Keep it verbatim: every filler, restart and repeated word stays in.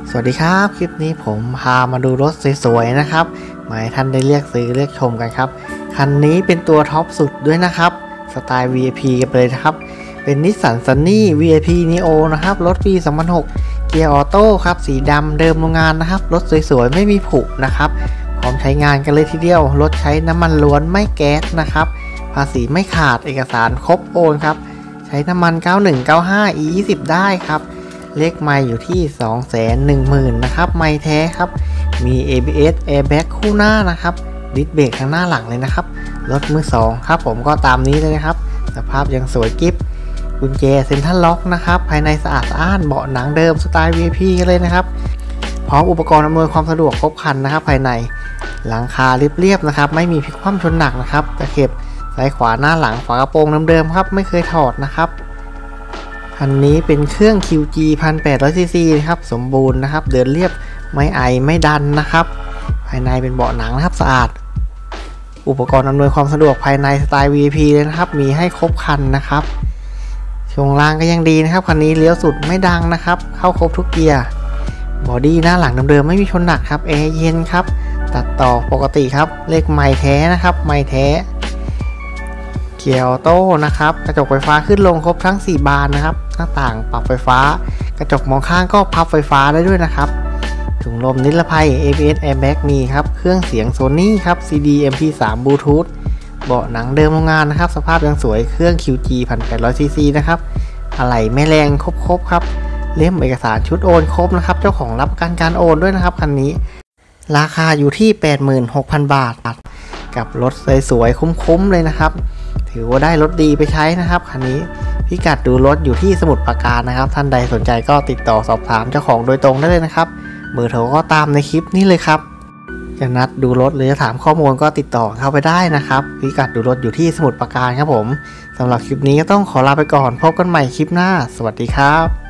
สวัสดีครับคลิปนี้ผมพามาดูรถสวยๆนะครับมาให้ท่านได้เลือกซื้อเลือกชมกันครับคันนี้เป็นตัวท็อปสุดด้วยนะครับสไตล์ วี ไอ พี กันเลยนะครับเป็น Nissan Sunny วี ไอ พี Neo นะครับรถปีสองพันหกเกียร์ออโต้ครับสีดำเดิมโรงงานนะครับรถสวยๆไม่มีผุนะครับพร้อมใช้งานกันเลยทีเดียวรถใช้น้ำมันล้วนไม่แก๊สนะครับภาษีไม่ขาดเอกสารครบโอนครับใช้น้ำมันเก้าหนึ่งเก้าห้า อี ยี่สิบ ได้ครับเลขไมล์อยู่ที่ สองแสนหนึ่งหมื่น นะครับไมล์แท้ครับมี เอ บี เอส Airbag คู่หน้านะครับดิสเบรกทางหน้าหลังเลยนะครับรถมือสองครับผมก็ตามนี้เลยนะครับสภาพยังสวยกิ๊บกุญแจเซ็นทรัลล็อกนะครับภายในสะอาดสะอ้านเบาะหนังเดิมสไตล์ วี ไอ พี กันเลยนะครับพร้อมอุปกรณ์อำนวยความสะดวกครบครันนะครับภายในหลังคาเรียบๆนะครับไม่มีพลิกคว่ำชนหนักนะครับตะเข็บซ้ายขวาหน้าหลังฝากระโปรงเดิมๆครับไม่เคยถอดนะครับคันนี้เป็นเครื่อง คิว จี หนึ่งพันแปดร้อย ซี ซี นะครับสมบูรณ์นะครับเดินเรียบไม่ไอไม่ดันนะครับภายในเป็นเบาะหนังนะครับสะอาดอุปกรณ์อำนวยความสะดวกภายในสไตล์ วี ไอ พี เลยนะครับมีให้ครบคันนะครับช่วงล่างก็ยังดีนะครับคันนี้เลี้ยวสุดไม่ดังนะครับเข้าครบทุกเกียร์บอดี้หน้าหลังเดิมๆไม่มีชนหนักครับแอร์เย็นครับตัดต่อปกติครับเลขไมล์แท้นะครับไมล์แท้เกียร์ออโต้นะครับกระจกไฟฟ้าขึ้นลงครบทั้งสี่บานนะครับหน้าต่างปรับไฟฟ้ากระจกมองข้างก็พับไฟฟ้าได้ด้วยนะครับถุงลมนิรภัย เอ บี เอส Airbag มีครับเครื่องเสียง Sony ครับ ซี ดี เอ็ม พี สาม Bluetooth เบาะหนังเดิมโรงงานนะครับสภาพยังสวยเครื่อง คิว จี หนึ่งพันแปดร้อย ซี ซี นะครับอะไหล่ไม่แรงครบๆครับเล่มเอกสารชุดโอนครบนะครับเจ้าของรับประกันการโอนด้วยนะครับคันนี้ราคาอยู่ที่ แปดหมื่นหกพัน บาทกับรถสวยๆคุ้มๆเลยนะครับถือว่าได้รถดีไปใช้นะครับคันนี้พิกัดดูรถอยู่ที่สมุทรปราการนะครับท่านใดสนใจก็ติดต่อสอบถามเจ้าของโดยตรงได้เลยนะครับเบอร์โทรก็ตามในคลิปนี้เลยครับจะนัดดูรถหรือจะถามข้อมูลก็ติดต่อเข้าไปได้นะครับพิกัดดูรถอยู่ที่สมุทรปราการครับผมสำหรับคลิปนี้ก็ต้องขอลาไปก่อนพบกันใหม่คลิปหน้าสวัสดีครับ